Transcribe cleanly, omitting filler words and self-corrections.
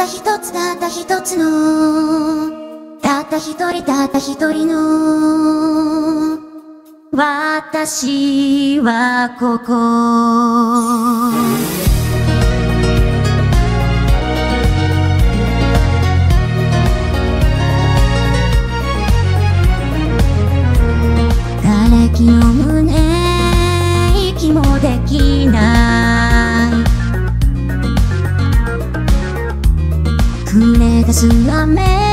った一つたった一つのたった一人たった一人の私はここ瓦礫の胸息もできない触れ出す雨